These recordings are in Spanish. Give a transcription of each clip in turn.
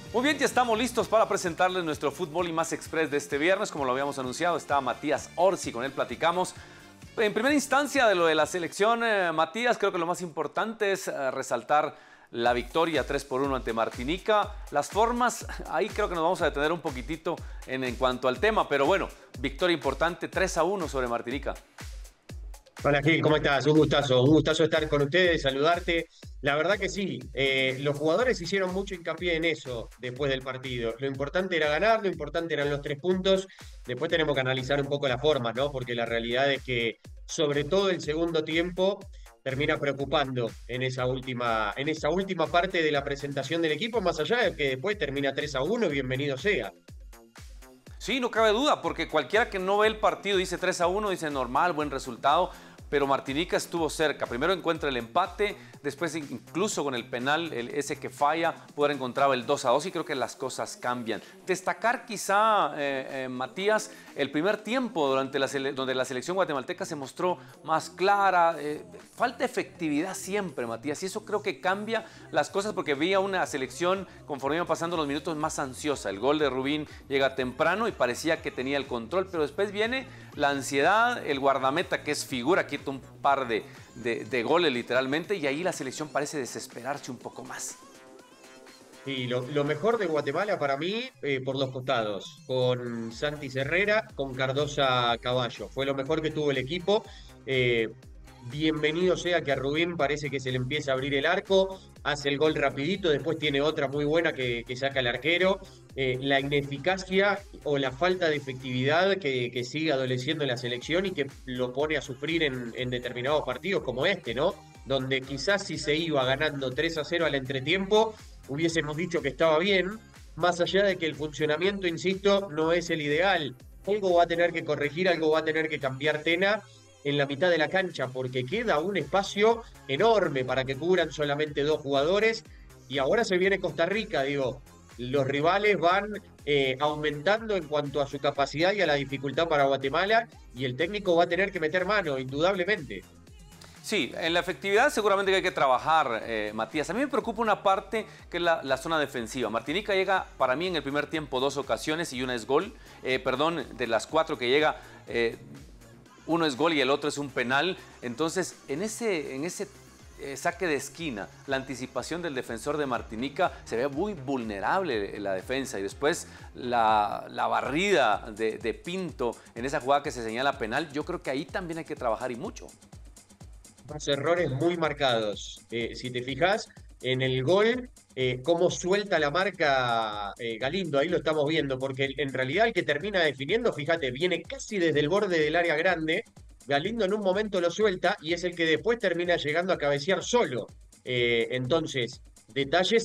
Muy bien, ya estamos listos para presentarles nuestro Fútbol y Más Express de este viernes. Como lo habíamos anunciado, está Matías Orsi, con él platicamos. En primera instancia de lo de la selección, Matías, creo que lo más importante es resaltar la victoria 3-1 ante Martinica. Las formas, ahí creo que nos vamos a detener un poquitito en cuanto al tema, pero bueno, victoria importante 3-1 sobre Martinica. Hola Gil, ¿cómo estás? Un gustazo estar con ustedes, saludarte. La verdad que sí, los jugadores hicieron mucho hincapié en eso después del partido. Lo importante era ganar, lo importante eran los 3 puntos. Después tenemos que analizar un poco las formas, ¿no? Porque la realidad es que, sobre todo el segundo tiempo, termina preocupando en esa última parte de la presentación del equipo, más allá de que después termina 3-1, bienvenido sea. Sí, no cabe duda, porque cualquiera que no ve el partido dice 3-1, dice normal, buen resultado, pero Martinica estuvo cerca. Primero encuentra el empate, después incluso con el penal, ese que falla, puede encontrar el 2-2 y creo que las cosas cambian. Destacar quizá, Matías, el primer tiempo donde la selección guatemalteca se mostró más clara. Falta efectividad siempre, Matías, y eso creo que cambia las cosas porque veía una selección, conforme iban pasando los minutos, más ansiosa. El gol de Rubín llega temprano y parecía que tenía el control, pero después viene la ansiedad, el guardameta que es figura, quita un par de goles literalmente, y ahí la selección parece desesperarse un poco más. Y lo mejor de Guatemala para mí, por los costados, con Santi Herrera, con Cardosa Caballo. Fue lo mejor que tuvo el equipo. Eh, Bienvenido sea que a Rubín parece que se le empieza a abrir el arco, hace el gol rapidito, después tiene otra muy buena que saca el arquero. La ineficacia o la falta de efectividad que sigue adoleciendo en la selección y que lo pone a sufrir en determinados partidos como este, ¿no? Donde quizás si se iba ganando 3-0 al entretiempo, hubiésemos dicho que estaba bien, más allá de que el funcionamiento, insisto, no es el ideal. Algo va a tener que corregir, algo va a tener que cambiar Tena en la mitad de la cancha, porque queda un espacio enorme para que cubran solamente 2 jugadores. Y ahora se viene Costa Rica, digo, los rivales van aumentando en cuanto a su capacidad y a la dificultad para Guatemala, y el técnico va a tener que meter mano, indudablemente. Sí, en la efectividad seguramente hay que trabajar, Matías. A mí me preocupa una parte que es la zona defensiva. Martinica llega, para mí, en el primer tiempo 2 ocasiones y una es gol. Perdón, de las 4 que llega, uno es gol y el otro es un penal. Entonces, en ese saque de esquina, la anticipación del defensor de Martinica, se ve muy vulnerable en la defensa. Y después la barrida de Pinto en esa jugada que se señala penal, yo creo que ahí también hay que trabajar y mucho. Dos errores muy marcados. Si te fijas en el gol, cómo suelta la marca Galindo, ahí lo estamos viendo, porque en realidad el que termina definiendo, fíjate, viene casi desde el borde del área grande. Galindo en un momento lo suelta y es el que después termina llegando a cabecear solo. Entonces, detalles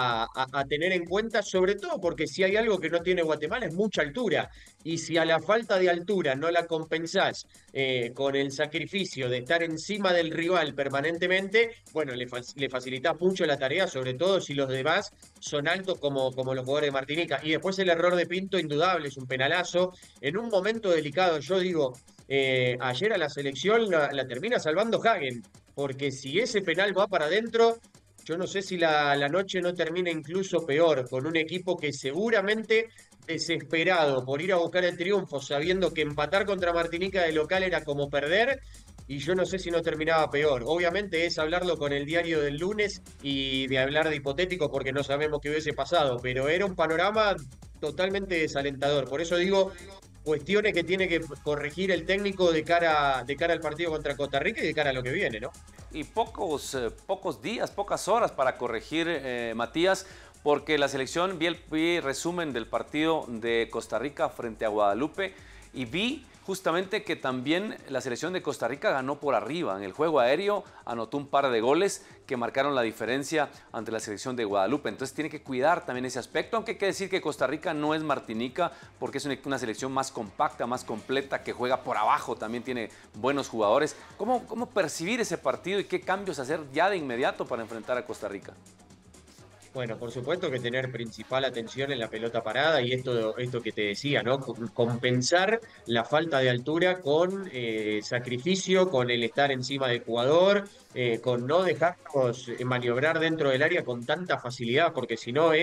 a tener en cuenta, sobre todo porque si hay algo que no tiene Guatemala es mucha altura. Y si a la falta de altura no la compensás con el sacrificio de estar encima del rival permanentemente, bueno, le facilitás mucho la tarea, sobre todo si los demás son altos como los jugadores de Martinica. Y después el error de Pinto, indudable, es un penalazo. En un momento delicado, yo digo, ayer a la selección la termina salvando Hagen, porque si ese penal va para adentro, yo no sé si la noche no termina incluso peor, con un equipo que seguramente desesperado por ir a buscar el triunfo, sabiendo que empatar contra Martinica de local era como perder, y yo no sé si no terminaba peor. Obviamente es hablarlo con el diario del lunes y de hablar de hipotético porque no sabemos qué hubiese pasado, pero era un panorama totalmente desalentador. Por eso digo, cuestiones que tiene que corregir el técnico de cara al partido contra Costa Rica y de cara a lo que viene, ¿no? Y pocos días, pocas horas para corregir, Matías, porque la selección, vi el resumen del partido de Costa Rica frente a Guadalupe y vi justamente que también la selección de Costa Rica ganó por arriba. En el juego aéreo anotó un par de goles que marcaron la diferencia ante la selección de Guadalupe. Entonces tiene que cuidar también ese aspecto, aunque hay que decir que Costa Rica no es Martinica, porque es una selección más compacta, más completa, que juega por abajo, también tiene buenos jugadores. ¿Cómo percibir ese partido y qué cambios hacer ya de inmediato para enfrentar a Costa Rica? Bueno, por supuesto que tener principal atención en la pelota parada y esto que te decía, ¿no? Compensar la falta de altura con sacrificio, con el estar encima del jugador, con no dejarnos maniobrar dentro del área con tanta facilidad, porque si no es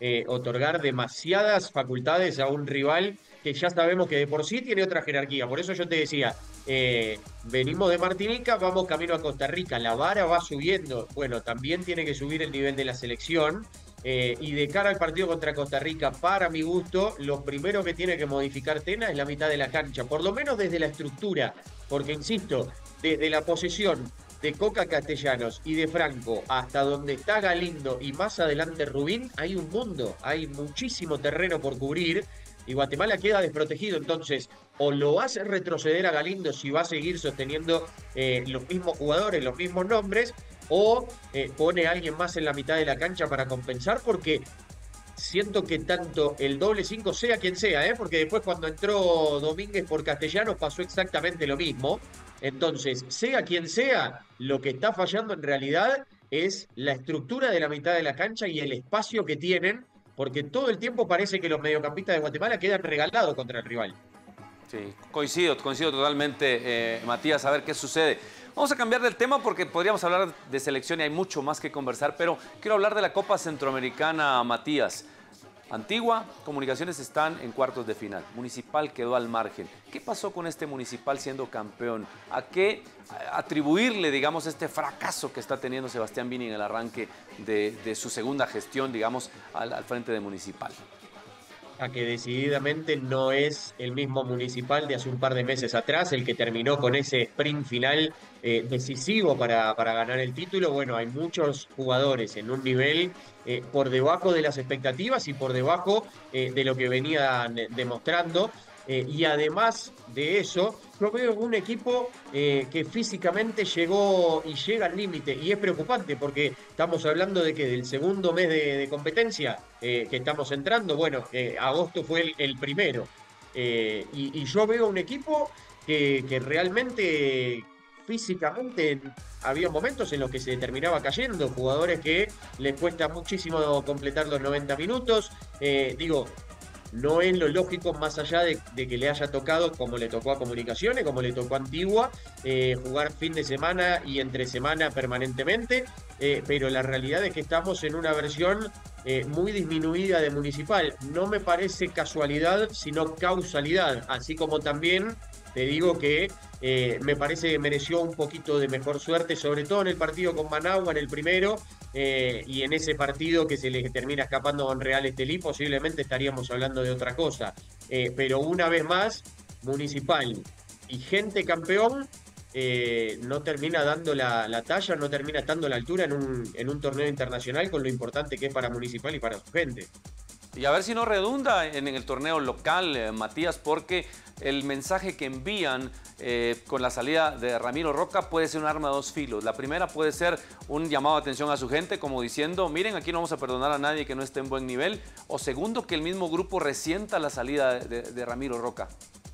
otorgar demasiadas facultades a un rival que ya sabemos que de por sí tiene otra jerarquía. Por eso yo te decía, venimos de Martinica, vamos camino a Costa Rica, la vara va subiendo. Bueno, también tiene que subir el nivel de la selección. Y de cara al partido contra Costa Rica, para mi gusto, lo primero que tiene que modificar Tena es la mitad de la cancha, por lo menos desde la estructura, porque insisto, desde la posesión de Coca Castellanos y de Franco hasta donde está Galindo y más adelante Rubín, hay un mundo, hay muchísimo terreno por cubrir y Guatemala queda desprotegido. Entonces, o lo hace retroceder a Galindo si va a seguir sosteniendo los mismos jugadores, los mismos nombres, o pone a alguien más en la mitad de la cancha para compensar, porque siento que tanto el doble 5, sea quien sea, porque después cuando entró Domínguez por Castellanos pasó exactamente lo mismo. Entonces, sea quien sea, lo que está fallando en realidad es la estructura de la mitad de la cancha y el espacio que tienen, porque todo el tiempo parece que los mediocampistas de Guatemala quedan regalados contra el rival. Sí, coincido totalmente, Matías, a ver qué sucede. Vamos a cambiar del tema porque podríamos hablar de selección y hay mucho más que conversar, pero quiero hablar de la Copa Centroamericana, Matías. Antigua, Comunicaciones están en cuartos de final. Municipal quedó al margen. ¿Qué pasó con este Municipal siendo campeón? ¿A qué atribuirle, digamos, este fracaso que está teniendo Sebastián Vini en el arranque de su segunda gestión, digamos, al frente de Municipal? A que decididamente no es el mismo Municipal de hace un par de meses atrás, el que terminó con ese sprint final decisivo para ganar el título. Bueno, hay muchos jugadores en un nivel por debajo de las expectativas y por debajo de lo que venían demostrando. Y además de eso, yo veo un equipo que físicamente llegó y llega al límite. Y es preocupante porque estamos hablando de que del segundo mes de competencia que estamos entrando, bueno, agosto fue el primero. Y yo veo un equipo que realmente físicamente había momentos en los que se terminaba cayendo, jugadores que les cuesta muchísimo completar los 90 minutos. Digo, no es lo lógico, más allá de que le haya tocado, como le tocó a Comunicaciones, como le tocó a Antigua, jugar fin de semana y entre semana permanentemente, pero la realidad es que estamos en una versión muy disminuida de Municipal. No me parece casualidad, sino causalidad, así como también te digo que me parece que mereció un poquito de mejor suerte, sobre todo en el partido con Managua, en el primero, y en ese partido que se le termina escapando a Real Estelí, posiblemente estaríamos hablando de otra cosa. Pero una vez más, Municipal y gente campeón no termina dando la talla, no termina estando a la altura en un torneo internacional con lo importante que es para Municipal y para su gente. Y a ver si no redunda en el torneo local, Matías, porque el mensaje que envían con la salida de Ramiro Roca puede ser un arma de dos filos. La primera puede ser un llamado de atención a su gente, como diciendo, miren, aquí no vamos a perdonar a nadie que no esté en buen nivel. O segundo, que el mismo grupo resienta la salida de Ramiro Roca.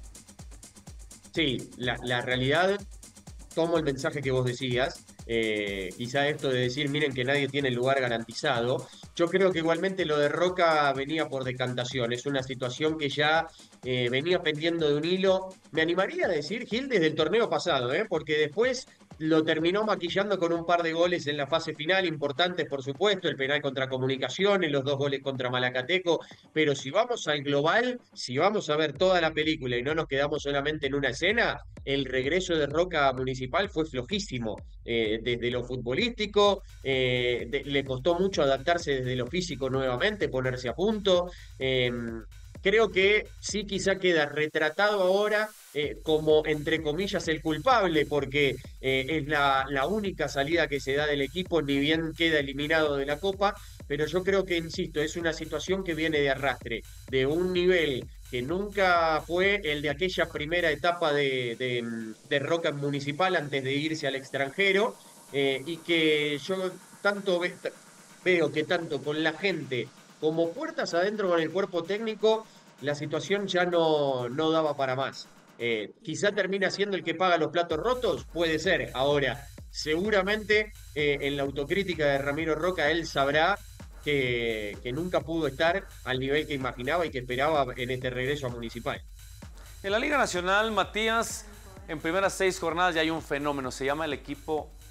Sí, la realidad, tomo el mensaje que vos decías, quizá esto de decir, miren que nadie tiene el lugar garantizado. Yo creo que igualmente lo de Roca venía por decantación, es una situación que ya venía pendiendo de un hilo. Me animaría a decir, Gil, desde el torneo pasado, porque después lo terminó maquillando con un par de goles en la fase final, importantes por supuesto, el penal contra Comunicaciones, los 2 goles contra Malacateco, pero si vamos al global, si vamos a ver toda la película y no nos quedamos solamente en una escena, el regreso de Roca a Municipal fue flojísimo, desde lo futbolístico, le costó mucho adaptarse desde lo físico nuevamente, ponerse a punto. Creo que sí, quizá queda retratado ahora como, entre comillas, el culpable, porque es la única salida que se da del equipo, ni bien queda eliminado de la Copa, pero yo creo que, insisto, es una situación que viene de arrastre, de un nivel que nunca fue el de aquella primera etapa de Roca Municipal antes de irse al extranjero, y que yo veo que tanto con la gente como puertas adentro con el cuerpo técnico, la situación ya no daba para más. Quizá termina siendo el que paga los platos rotos, puede ser. Ahora, seguramente en la autocrítica de Ramiro Roca, él sabrá que nunca pudo estar al nivel que imaginaba y que esperaba en este regreso a Municipal. En la Liga Nacional, Matías, en primeras 6 jornadas ya hay un fenómeno, se llama el equipo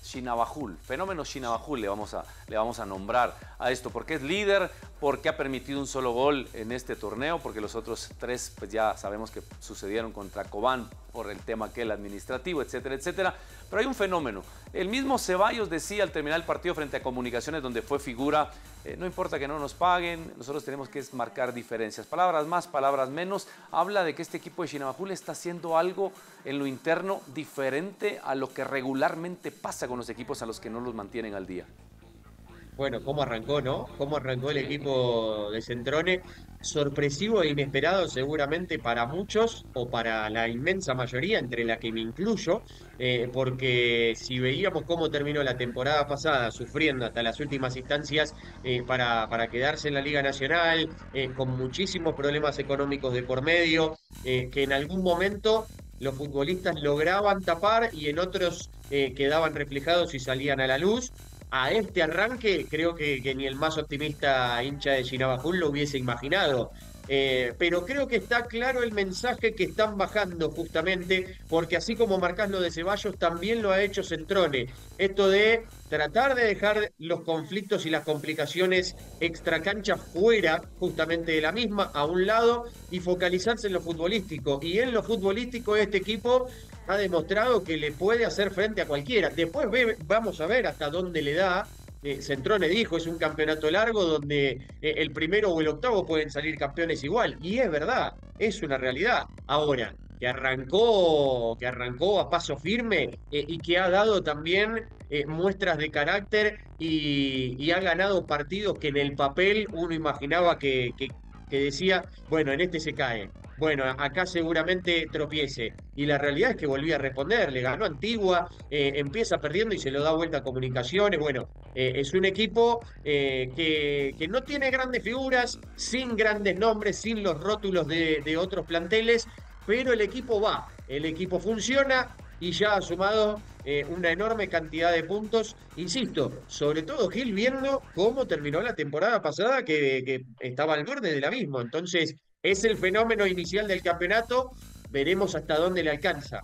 Shinabajul, fenómeno Shinabajul le vamos a nombrar a esto, porque es líder, porque ha permitido un solo gol en este torneo, porque los otros 3 pues ya sabemos que sucedieron contra Cobán por el tema aquel administrativo, etcétera, etcétera. Pero hay un fenómeno. El mismo Ceballos decía al terminar el partido frente a Comunicaciones, donde fue figura, no importa que no nos paguen, nosotros tenemos que marcar diferencias. Palabras más, palabras menos. Habla de que este equipo de Shinabajul está haciendo algo en lo interno diferente a lo que regularmente pasa con los equipos a los que no los mantienen al día. Bueno, cómo arrancó, ¿no? Cómo arrancó el equipo de Centrone. Sorpresivo e inesperado seguramente para muchos o para la inmensa mayoría, entre la que me incluyo, porque si veíamos cómo terminó la temporada pasada, sufriendo hasta las últimas instancias para quedarse en la Liga Nacional, con muchísimos problemas económicos de por medio, que en algún momento los futbolistas lograban tapar y en otros quedaban reflejados y salían a la luz. A este arranque creo que ni el más optimista hincha de Shinabajul lo hubiese imaginado. Pero creo que está claro el mensaje que están bajando justamente, porque así como marcás lo de Ceballos, también lo ha hecho Centrone. Esto de tratar de dejar los conflictos y las complicaciones extracancha fuera justamente de la misma, a un lado, y focalizarse en lo futbolístico. Y en lo futbolístico este equipo ha demostrado que le puede hacer frente a cualquiera. Después vamos a ver hasta dónde le da. Centrone dijo, es un campeonato largo donde el primero o el octavo pueden salir campeones igual. Y es verdad, es una realidad. Ahora, que arrancó a paso firme y que ha dado también muestras de carácter y ha ganado partidos que en el papel uno imaginaba que decía, bueno, en este se cae. Bueno, acá seguramente tropiece. Y la realidad es que volvió a responder, le ganó Antigua, empieza perdiendo y se lo da vuelta a Comunicaciones. Bueno, es un equipo que no tiene grandes figuras, sin grandes nombres, sin los rótulos de otros planteles, pero el equipo va, el equipo funciona y ya ha sumado una enorme cantidad de puntos. Insisto, sobre todo Gil viendo cómo terminó la temporada pasada que estaba al borde del abismo. Entonces, es el fenómeno inicial del campeonato, veremos hasta dónde le alcanza.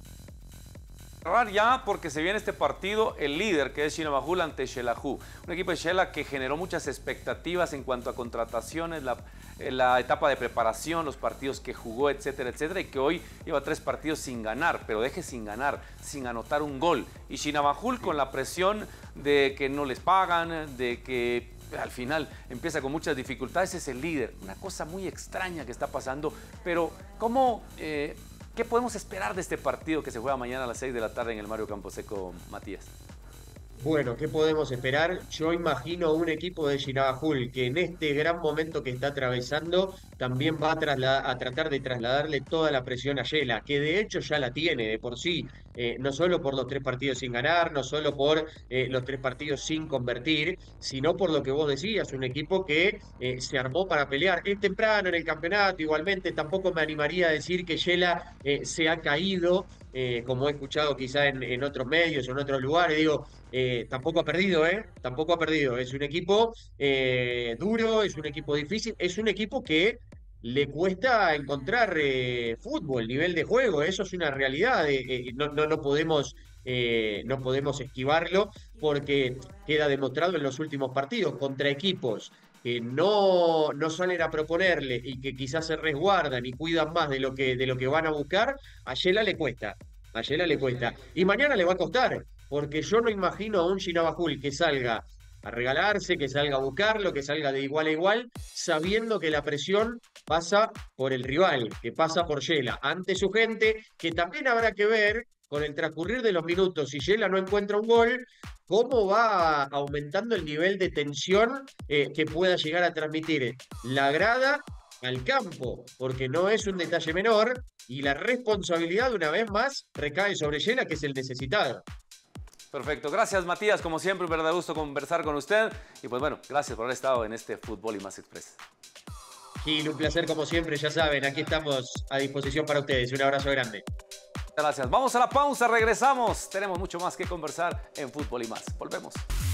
Cerrar ya porque se viene este partido, el líder que es Shinabajul ante Xelajú, un equipo de Xela que generó muchas expectativas en cuanto a contrataciones, la etapa de preparación, los partidos que jugó, etcétera, etcétera, y que hoy lleva 3 partidos sin ganar, pero deje sin ganar, sin anotar un gol. Y Shinabajul con la presión de que no les pagan, de que al final empieza con muchas dificultades, es el líder. Una cosa muy extraña que está pasando, pero ¿cómo... ¿qué podemos esperar de este partido que se juega mañana a las 6 de la tarde en el Mario Camposeco, Matías? Bueno, ¿qué podemos esperar? Yo imagino un equipo de Shinabajul que en este gran momento que está atravesando también va a tratar de trasladarle toda la presión a Xela, que de hecho ya la tiene de por sí, no solo por los 3 partidos sin ganar, no solo por los 3 partidos sin convertir, sino por lo que vos decías, un equipo que se armó para pelear. Es temprano en el campeonato, igualmente tampoco me animaría a decir que Xela se ha caído, como he escuchado quizá en otros medios o en otros lugares. Digo, tampoco ha perdido, ¿eh? Tampoco ha perdido. Es un equipo duro, es un equipo difícil, es un equipo que le cuesta encontrar fútbol, nivel de juego. Eso es una realidad. No podemos esquivarlo porque queda demostrado en los últimos partidos contra equipos que no salen a proponerle y que quizás se resguardan y cuidan más de lo que van a buscar. A Xela le cuesta. A Xela le cuesta. Y mañana le va a costar, porque yo no imagino a un Shinabajul que salga a regalarse, que salga a buscarlo, que salga de igual a igual, sabiendo que la presión pasa por el rival, que pasa por Xela, ante su gente, que también habrá que ver con el transcurrir de los minutos, si Xela no encuentra un gol, cómo va aumentando el nivel de tensión que pueda llegar a transmitir la grada al campo, porque no es un detalle menor y la responsabilidad una vez más recae sobre Xela, que es el necesitado. Perfecto, gracias Matías, como siempre un verdadero gusto conversar con usted y pues bueno, gracias por haber estado en este Fútbol y Más Express. Gil, un placer como siempre, ya saben, aquí estamos a disposición para ustedes, un abrazo grande. Gracias, vamos a la pausa, regresamos, tenemos mucho más que conversar en Fútbol y Más, volvemos.